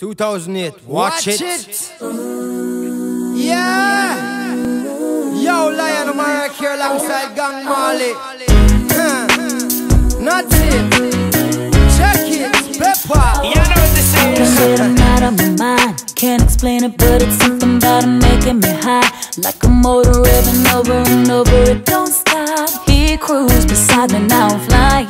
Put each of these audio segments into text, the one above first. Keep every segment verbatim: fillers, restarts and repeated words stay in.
two thousand eight, watch, watch it. it. Yeah. Yo, Lion of Mariah here alongside Gang Marley. Huh. Not it. Check it. Pepper. You know what this is. Can't get them out of my mind. Can't explain it, but it's something about it making me high. Like a motor revving over and over, it don't stop. He cruised beside me, now I'm flying,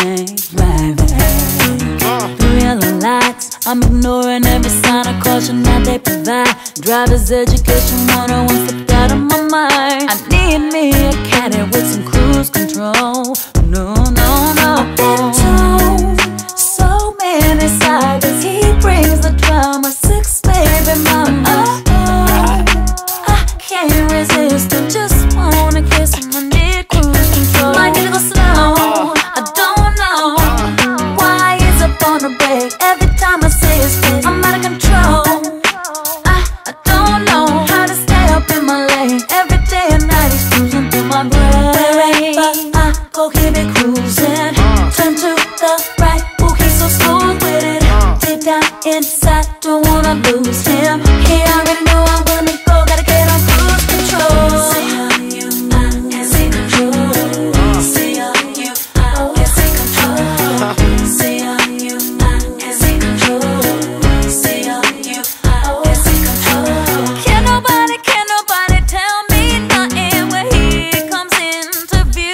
driving through yellow lights. I'm ignoring every sign of caution that they provide. Driver's education one oh one slipped out of my mind. I need me a caddy with some cruise control. No, no, no. That tone, so many sides. He brings the drama, six baby mama. Oh, I can't resist. I just wanna kiss him. I need cruise control. Might need to go slow. I don't know why he's up on the brake. Every time I see his face, I'm out of control. I, I don't know how to stay up in my lane. Every day and night he's cruising through my brain. But I go keep it cruising. Turn to the right. Ooh, he's so smooth with it. Deep down inside, don't wanna lose him. He already know I'm gonna go. Gotta get on cruise control. See how you, I can see control. See how you, I can see control. See how you, I can see control. See how you, I can see control. Can nobody, can nobody tell me nothing when he comes into view?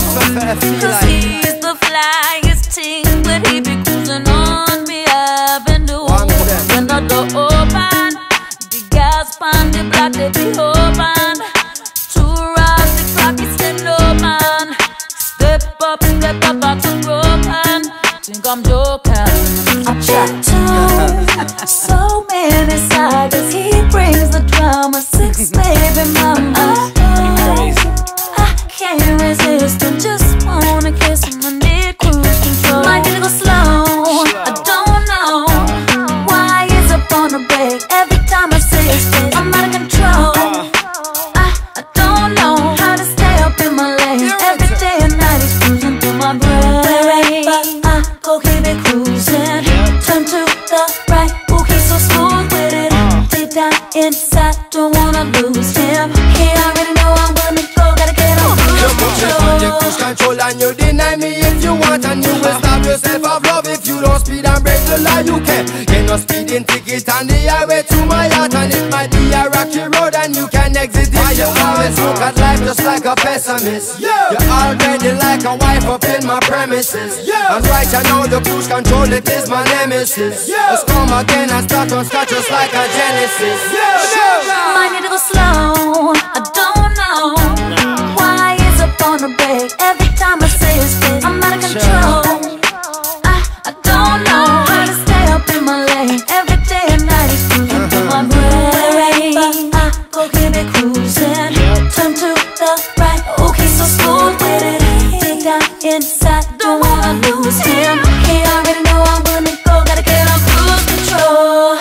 Cause he's the flyest thing when he be cruising on the avenue. When the door open, the gas pan, the block they be open. Two rods, the clock is still no man. Step up, step up, box is broken. Think I'm joking. I check tone, so many sides. He brings the drama, six baby mama. Oh, I can't resist. I just wanna kiss him. I need cruise control. Might need to go slow. I don't know why he's up on the brake. Every time I see his face, I'm out of control. I, I don't know how to stay up in my lane. Every day and night he's cruising through my brain. But I go keep it cruising. Turn to the right. Ooh, he's so smooth with it. Deep down inside, don't wanna lose him. He already know I'm gonna go. Gotta get on cruise control. You cruise control and you deny me if you want. And you will starve yourself of love if you don't speed and break the law. You can get no speeding ticket on the highway to my heart. And it might be a rocky road and you can exit it. You always look at life just like a pessimist. You're already like a wife up in my premises. And right I know the cruise control, it is my nemesis. Let's come again and start on scratch just like a Genesis. Might need to go slow. I don't know why he's up on the brake. Every time I see his face, I'm out of control. I, I don't know how to stay up in my lane. Every day and night he's cruising through my brain. But I go keep it cruising. Turn to the right. Oh, he's so smooth with it. Deep down inside, don't wanna lose him. He already know I'm gonna go. Gotta get on cruise control.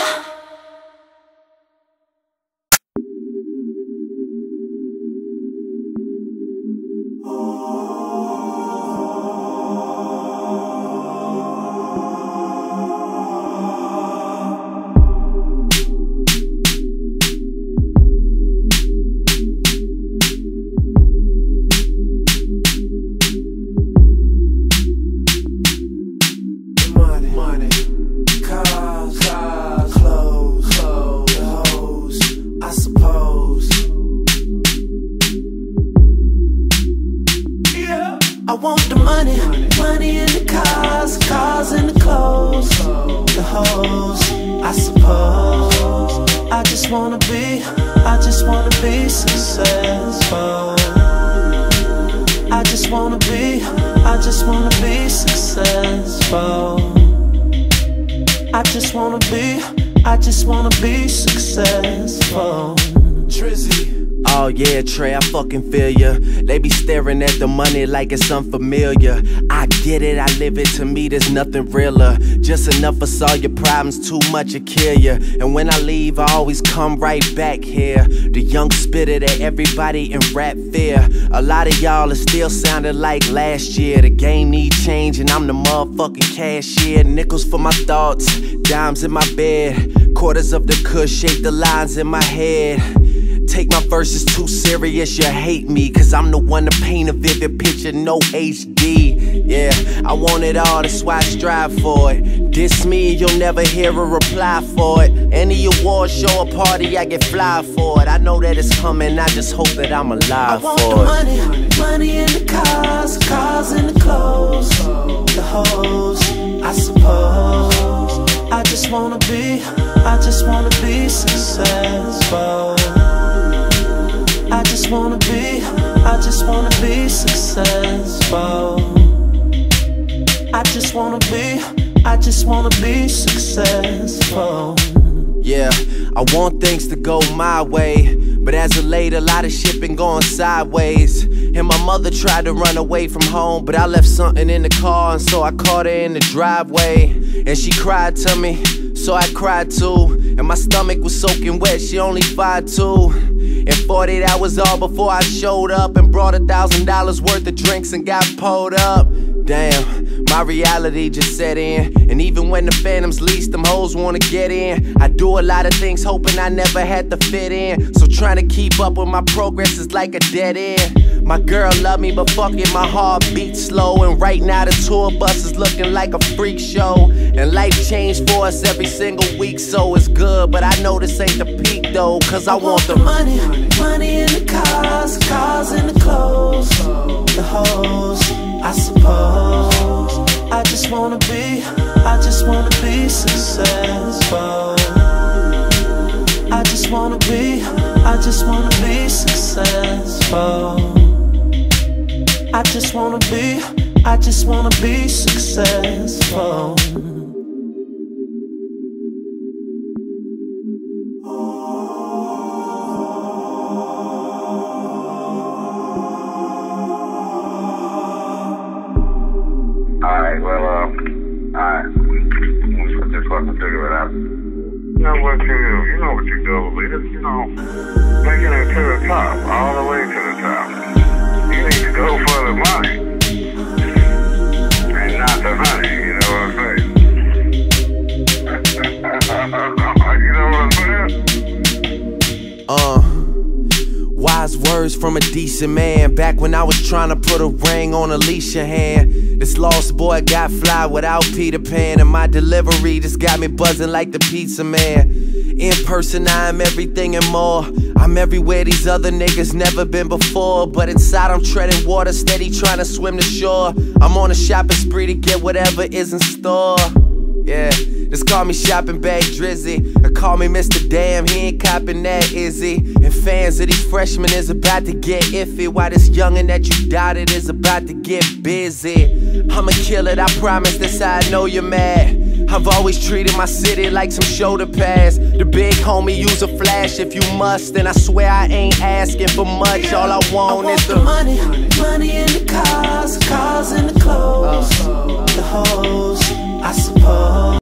I want the money, money in the cars, cars in the clothes, the hoes, I suppose. I just wanna be, I just wanna be successful. I just wanna be, I just wanna be successful. I just wanna be, I just wanna be successful. Trizzy. Oh yeah, Trey, I fucking feel ya. They be staring at the money like it's unfamiliar. I get it, I live it, to me there's nothing realer. Just enough to solve your problems, too much to kill ya. And when I leave, I always come right back here. The young spitter that everybody in rap fear. A lot of y'all are still sounding like last year. The game need change and I'm the motherfucking cashier. Nickels for my thoughts, dimes in my bed. Quarters of the kush shape the lines in my head. Take my verses too serious, you hate me, cause I'm the one to paint a vivid picture, no H D. Yeah, I want it all, that's why I strive for it. Diss me, you'll never hear a reply for it. Any award show or party, I get fly for it. I know that it's coming, I just hope that I'm alive for it. I want the money, money in the cars, cars in the clothes, the hoes, I suppose. I just wanna be, I just wanna be successful. I just wanna be, I just wanna be successful. I just wanna be, I just wanna be successful. Yeah, I want things to go my way, but as of late, a lot of shit been going sideways. And my mother tried to run away from home, but I left something in the car, and so I caught her in the driveway. And she cried to me, so I cried too. And my stomach was soaking wet, she only five two. And forty-eight hours all before I showed up and brought a thousand dollars worth of drinks and got pulled up. Damn, my reality just set in. And even when the phantoms least, them hoes wanna get in. I do a lot of things hoping I never had to fit in. So trying to keep up with my progress is like a dead end. My girl love me, but fuck it, my heart beats slow. And right now the tour bus is looking like a freak show. And life changed for us every single week, so it's good. But I know this ain't the peak though, cause I, I want, want the money, money in the cars, cars in the clothes, the hoes, I suppose. I just wanna be, I just wanna be successful. I just wanna be, I just wanna be successful. I just wanna be, I just wanna be successful. Alright, well, uh, alright. Let's just fucking figure it out. You know what you do, you know what you do, leaders, you know, making it to the top, all the way to the top. You need to go for the money, and not the honey, you know what I'm saying? You know what I'm saying? Uh Wise words from a decent man. Back when I was trying to put a ring on Alicia hand. This lost boy got fly without Peter Pan. And my delivery just got me buzzing like the pizza man. In person I am everything and more. I'm everywhere these other niggas never been before. But inside I'm treading water, steady trying to swim to shore. I'm on a shopping spree to get whatever is in store. Yeah, just call me shopping bag Drizzy, or call me Mister Damn, he ain't copping that, is he? And fans of these freshmen is about to get iffy, while this youngin' that you doubted is about to get busy. I'ma kill it, I promise, this how I know you're mad. I've always treated my city like some shoulder pads. The big homie use a flash if you must, and I swear I ain't asking for much. All I want, I want is the, the money, money in the cars, cars in the clothes, the hoes, I suppose.